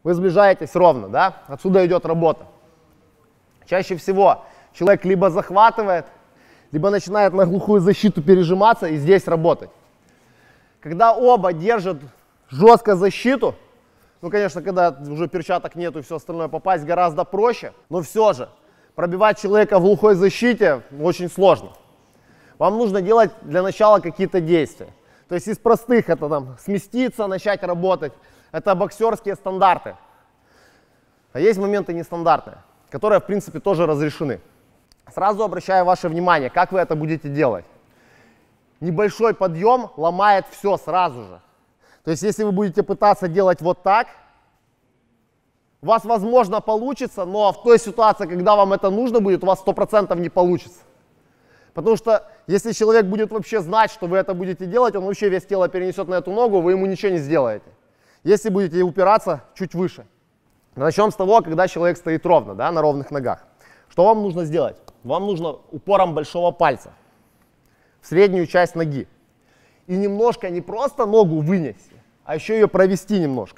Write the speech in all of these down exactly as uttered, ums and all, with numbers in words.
Вы сближаетесь ровно, да? Отсюда идет работа. Чаще всего человек либо захватывает, либо начинает на глухую защиту пережиматься и здесь работать. Когда оба держат жестко защиту, ну, конечно, когда уже перчаток нету и все остальное, попасть гораздо проще, но все же пробивать человека в глухой защите очень сложно. Вам нужно делать для начала какие-то действия. То есть из простых это там сместиться, начать работать. Это боксерские стандарты. А есть моменты нестандартные, которые, в принципе, тоже разрешены. Сразу обращаю ваше внимание, как вы это будете делать. Небольшой подъем ломает все сразу же. То есть если вы будете пытаться делать вот так, у вас, возможно, получится, но в той ситуации, когда вам это нужно будет, у вас сто процентов не получится. Потому что если человек будет вообще знать, что вы это будете делать, он вообще весь тело перенесет на эту ногу, вы ему ничего не сделаете. Если будете упираться чуть выше. Начнем с того, когда человек стоит ровно, да, на ровных ногах. Что вам нужно сделать? Вам нужно упором большого пальца в среднюю часть ноги. И немножко не просто ногу вынести, а еще ее провести немножко.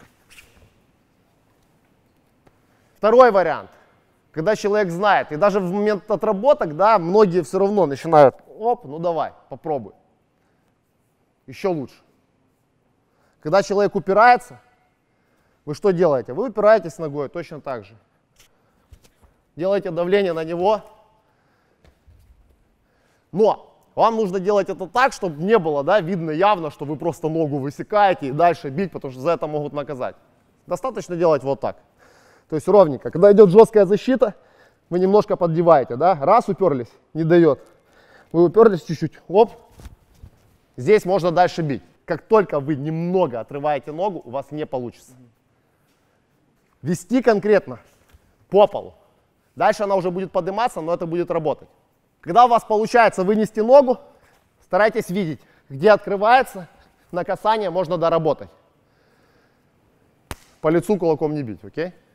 Второй вариант. Когда человек знает, и даже в момент отработок, да, многие все равно начинают, оп, ну давай, попробуй. Еще лучше. Когда человек упирается, вы что делаете? Вы упираетесь ногой точно так же. Делаете давление на него. Но вам нужно делать это так, чтобы не было, да, видно явно, что вы просто ногу высекаете и дальше бить, потому что за это могут наказать. Достаточно делать вот так. То есть ровненько. Когда идет жесткая защита, вы немножко поддеваете, да? Раз уперлись, не дает. Вы уперлись чуть-чуть, оп. Здесь можно дальше бить. Как только вы немного отрываете ногу, у вас не получится. Вести конкретно по полу. Дальше она уже будет подниматься, но это будет работать. Когда у вас получается вынести ногу, старайтесь видеть, где открывается, на касание можно доработать. По лицу кулаком не бить, окей?